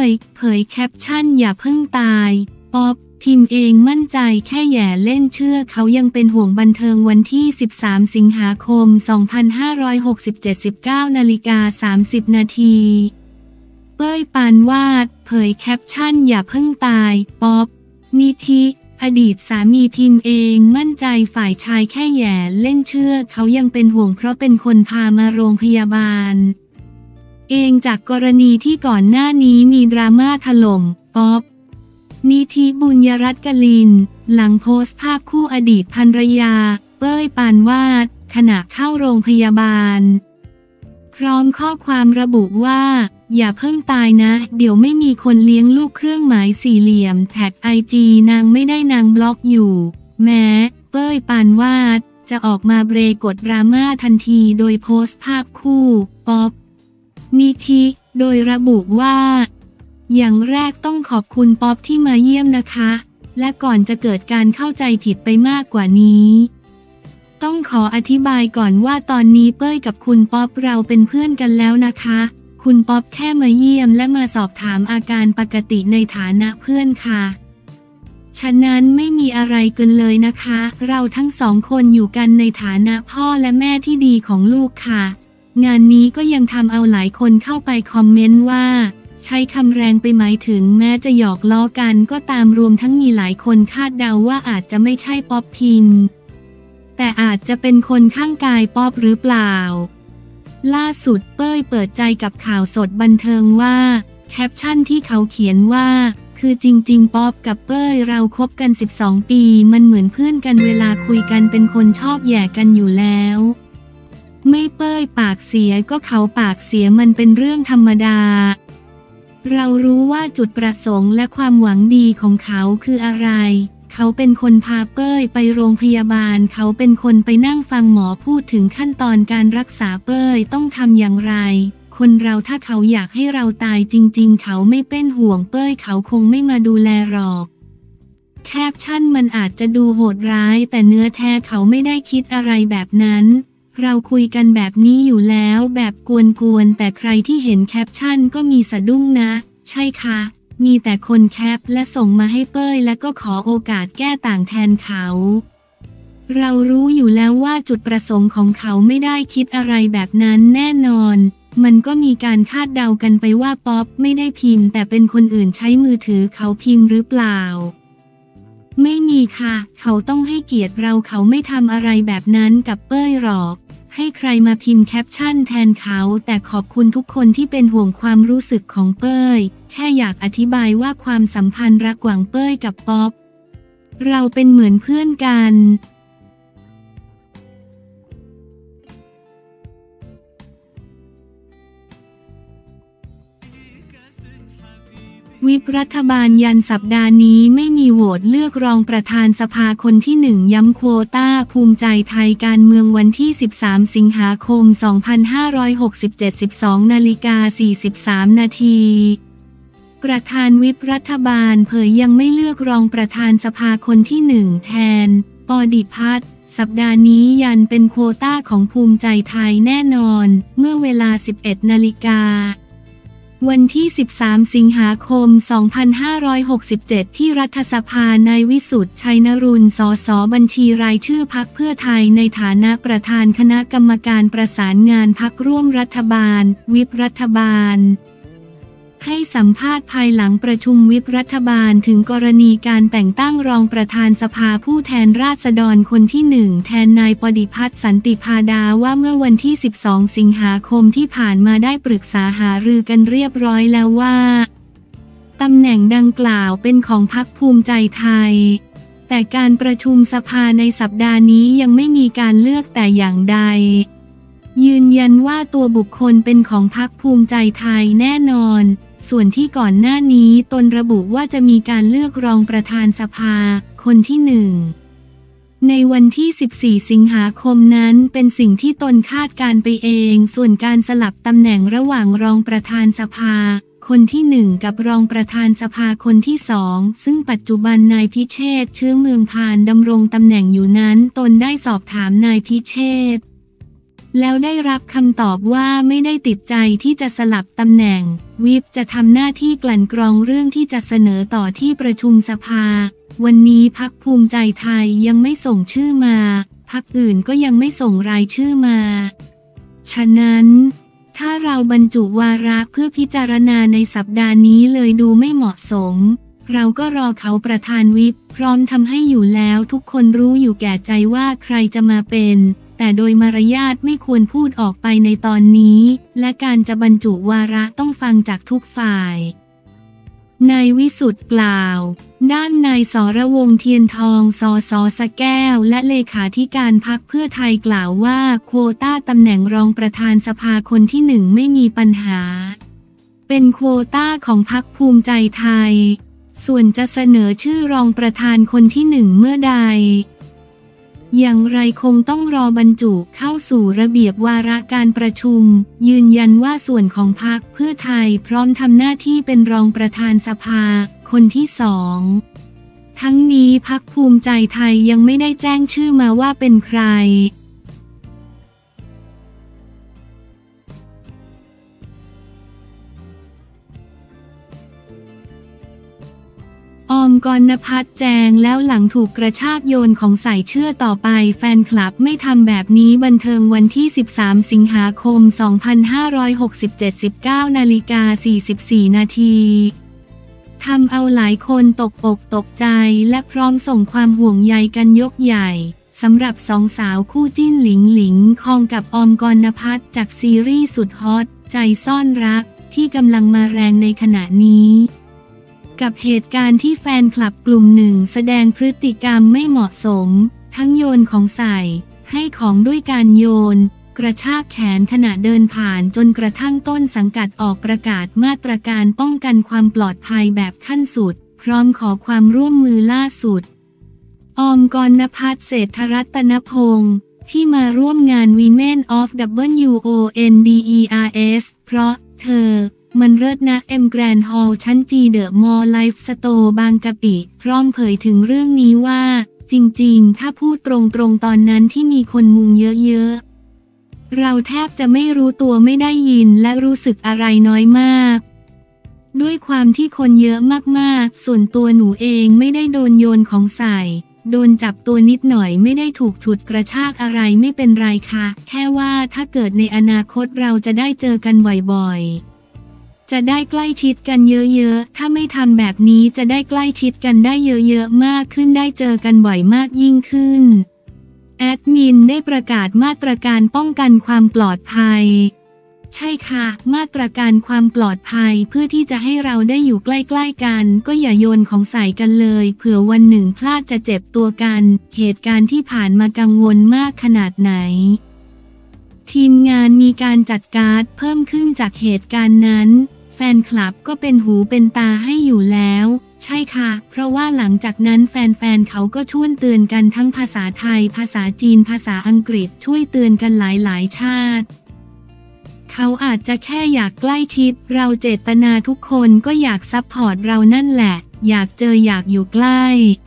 เผยแคปชั่นอย่าเพิ่งตายป๊อปพิมพ์เองมั่นใจแค่แย่เล่นเชื่อเขายังเป็นห่วงบันเทิงวันที่13สิงหาคม2567 19:30 นาทีเป้ยปานวาดเผยแคปชั่นอย่าเพิ่งตายป๊อปนิธิอดีตสามีพิมพ์เองมั่นใจฝ่ายชายแค่แย่เล่นเชื่อเขายังเป็นห่วงเพราะเป็นคนพามาโรงพยาบาลเองจากกรณีที่ก่อนหน้านี้มีดราม่าถล่มป๊อปนิธิบุญยรัตน์กลินหลังโพสต์ภาพคู่อดีตภรรยาเป้ยปานวาดขณะเข้าโรงพยาบาลพร้อมข้อความระบุว่าอย่าเพิ่งตายนะเดี๋ยวไม่มีคนเลี้ยงลูกเครื่องหมายสี่เหลี่ยมแท็กIGนางไม่ได้นางบล็อกอยู่แม้เป้ยปานวาดจะออกมาเบรกกดดราม่าทันทีโดยโพสต์ภาพคู่ป๊อปนิธิโดยระบุว่าอย่างแรกต้องขอบคุณป๊อปที่มาเยี่ยมนะคะและก่อนจะเกิดการเข้าใจผิดไปมากกว่านี้ต้องขออธิบายก่อนว่าตอนนี้เป้ยกับคุณป๊อปเราเป็นเพื่อนกันแล้วนะคะคุณป๊อปแค่มาเยี่ยมและมาสอบถามอาการปกติในฐานะเพื่อนค่ะฉะนั้นไม่มีอะไรเกินเลยนะคะเราทั้งสองคนอยู่กันในฐานะพ่อและแม่ที่ดีของลูกค่ะงานนี้ก็ยังทำเอาหลายคนเข้าไปคอมเมนต์ว่าใช้คำแรงไปหมายถึงแม้จะหยอกล้อกันก็ตามรวมทั้งมีหลายคนคาดเดาว่าอาจจะไม่ใช่ป๊อปพิมพ์แต่อาจจะเป็นคนข้างกายป๊อปหรือเปล่าล่าสุดเป้ยเปิดใจกับข่าวสดบันเทิงว่าแคปชั่นที่เขาเขียนว่าคือจริงๆป๊อปกับเป้ยเราคบกัน12 ปีมันเหมือนเพื่อนกันเวลาคุยกันเป็นคนชอบแย่กันอยู่แล้วไม่เป้ยปากเสียก็เขาปากเสียมันเป็นเรื่องธรรมดาเรารู้ว่าจุดประสงค์และความหวังดีของเขาคืออะไรเขาเป็นคนพาเป้ยไปโรงพยาบาลเขาเป็นคนไปนั่งฟังหมอพูดถึงขั้นตอนการรักษาเป้ยต้องทำอย่างไรคนเราถ้าเขาอยากให้เราตายจริงๆเขาไม่เป็นห่วงเป้ยเขาคงไม่มาดูแลหรอกแคปชั่นมันอาจจะดูโหดร้ายแต่เนื้อแท้เขาไม่ได้คิดอะไรแบบนั้นเราคุยกันแบบนี้อยู่แล้วแบบกวนๆแต่ใครที่เห็นแคปชั่นก็มีสะดุ้งนะใช่ค่ะมีแต่คนแคปและส่งมาให้เป้ยและก็ขอโอกาสแก้ต่างแทนเขาเรารู้อยู่แล้วว่าจุดประสงค์ของเขาไม่ได้คิดอะไรแบบนั้นแน่นอนมันก็มีการคาดเดากันไปว่าป๊อปไม่ได้พิมพ์แต่เป็นคนอื่นใช้มือถือเขาพิมพ์หรือเปล่าไม่มีค่ะเขาต้องให้เกียรติเราเขาไม่ทำอะไรแบบนั้นกับเป้ยหรอกให้ใครมาพิมพ์แคปชั่นแทนเขาแต่ขอบคุณทุกคนที่เป็นห่วงความรู้สึกของเป้ยแค่อยากอธิบายว่าความสัมพันธ์ระหว่างเป้ยกับป๊อปเราเป็นเหมือนเพื่อนกันวิปรัฐบาลยันสัปดาห์นี้ไม่มีโหวตเลือกรองประธานสภาคนที่1ย้ำโควต้าภูมิใจไทยการเมืองวันที่13สิงหาคม2567 12:43 นาทีประธานวิปรัฐบาลเผยยังไม่เลือกรองประธานสภาคนที่1แทนปดิพัฒน์สัปดาห์นี้ยันเป็นโควต้าของภูมิใจไทยแน่นอนเมื่อเวลา 11 นาฬิกาวันที่13สิงหาคม2567ที่รัฐสภานายวิสุทธิ์ชัยนรุณสสบัญชีรายชื่อพรรคเพื่อไทยในฐานะประธานคณะกรรมการประสานงานพรรคร่วมรัฐบาลวิปรัฐบาลให้สัมภาษณ์ภายหลังประชุมวิปรัฐบาลถึงกรณีการแต่งตั้งรองประธานสภาผู้แทนราษฎรคนที่1แทนนายปดิพัฒน์สันติพาดาว่าเมื่อวันที่12สิงหาคมที่ผ่านมาได้ปรึกษาหารือกันเรียบร้อยแล้วว่าตำแหน่งดังกล่าวเป็นของพรรคภูมิใจไทยแต่การประชุมสภาในสัปดาห์นี้ยังไม่มีการเลือกแต่อย่างใดยืนยันว่าตัวบุคคลเป็นของพรรคภูมิใจไทยแน่นอนส่วนที่ก่อนหน้านี้ตนระบุว่าจะมีการเลือกรองประธานสภาคนที่1ในวันที่14สิงหาคมนั้นเป็นสิ่งที่ตนคาดการไปเองส่วนการสลับตำแหน่งระหว่างรองประธานสภาคนที่1กับรองประธานสภาคนที่2ซึ่งปัจจุบันนายพิเชษฐ์เชื้อเมืองพานดำรงตำแหน่งอยู่นั้นตนได้สอบถามนายพิเชษฐ์แล้วได้รับคำตอบว่าไม่ได้ติดใจที่จะสลับตำแหน่งวิปจะทำหน้าที่กลั่นกรองเรื่องที่จะเสนอต่อที่ประชุมสภาวันนี้พรรคภูมิใจไทยยังไม่ส่งชื่อมาพรรคอื่นก็ยังไม่ส่งรายชื่อมาฉะนั้นถ้าเราบรรจุวาระเพื่อพิจารณาในสัปดาห์นี้เลยดูไม่เหมาะสมเราก็รอเขาประธานวิปพร้อมทำให้อยู่แล้วทุกคนรู้อยู่แก่ใจว่าใครจะมาเป็นแต่โดยมารยาทไม่ควรพูดออกไปในตอนนี้และการจะบรรจุวาระต้องฟังจากทุกฝ่ายนายวิสุทธิ์กล่าวด้านนายสรวงศ์เทียนทองสสสระแก้วและเลขาธิการพรรคเพื่อไทยกล่าวว่าโควต้าตำแหน่งรองประธานสภาคนที่หนึ่งไม่มีปัญหาเป็นโควต้าของพรรคภูมิใจไทยส่วนจะเสนอชื่อรองประธานคนที่หนึ่งเมื่อใดอย่างไรคงต้องรอบรรจุเข้าสู่ระเบียบวาระการประชุมยืนยันว่าส่วนของพรรคเพื่อไทยพร้อมทำหน้าที่เป็นรองประธานสภาคนที่สองทั้งนี้พรรคภูมิใจไทยยังไม่ได้แจ้งชื่อมาว่าเป็นใครออมกรณภัทรแจงแล้วหลังถูกกระชากโยนของใส่เชื่อต่อไปแฟนคลับไม่ทำแบบนี้บันเทิงวันที่13สิงหาคม2567 19:44 นาทีทำเอาหลายคนตกอกตกใจและพร้อมส่งความห่วงใยกันยกใหญ่สำหรับสองสาวคู่จิ้นหลิงหลิงคองกับออมกรณภัทรจากซีรีส์สุดฮอตใจซ่อนรักที่กำลังมาแรงในขณะนี้กับเหตุการณ์ที่แฟนคลับกลุ่มหนึ่งแสดงพฤติกรรมไม่เหมาะสมทั้งโยนของใส่ให้ของด้วยการโยนกระชากแขนขณะเดินผ่านจนกระทั่งต้นสังกัดออกประกาศมาตรการป้องกันความปลอดภัยแบบขั้นสุดพร้อมขอความร่วมมือล่าสุดออมกรณภัทร เศรษฐรัตนพงศ์ที่มาร่วมงาน Women of WONDERS เพราะเธอมันเลิศนะแกรนด์ฮอลล์ชั้นจีเดอะมอลล์ไลฟ์สโตร์บางกะปิพร้อมเผยถึงเรื่องนี้ว่าจริงๆถ้าพูดตรงๆตอนนั้นที่มีคนมุงเยอะๆเราแทบจะไม่รู้ตัวไม่ได้ยินและรู้สึกอะไรน้อยมากด้วยความที่คนเยอะมากๆส่วนตัวหนูเองไม่ได้โดนโยนของใส่โดนจับตัวนิดหน่อยไม่ได้ถูกฉุดกระชากอะไรไม่เป็นไรค่ะแค่ว่าถ้าเกิดในอนาคตเราจะได้เจอกันบ่อยๆจะได้ใกล้ชิดกันเยอะๆถ้าไม่ทำแบบนี้จะได้ใกล้ชิดกันได้เยอะๆมากขึ้นได้เจอกันบ่อยมากยิ่งขึ้นแอดมินได้ประกาศมาตรการป้องกันความปลอดภัยใช่ค่ะมาตรการความปลอดภัยเพื่อที่จะให้เราได้อยู่ใกล้ๆกันก็อย่าโยนของใส่กันเลยเผื่อวันหนึ่งพลาดจะเจ็บตัวกันเหตุการณ์ที่ผ่านมากังวลมากขนาดไหนทีมงานมีการจัดการ์ดเพิ่มขึ้นจากเหตุการณ์นั้นแฟนคลับก็เป็นหูเป็นตาให้อยู่แล้วใช่ค่ะเพราะว่าหลังจากนั้นแฟนๆเขาก็ช่วยเตือนกันทั้งภาษาไทยภาษาจีนภาษาอังกฤษช่วยเตือนกันหลายๆชาติเขาอาจจะแค่อยากใกล้ชิดเราเจตนาทุกคนก็อยากซัพพอร์ตเรานั่นแหละอยากเจออยากอยู่ใกล้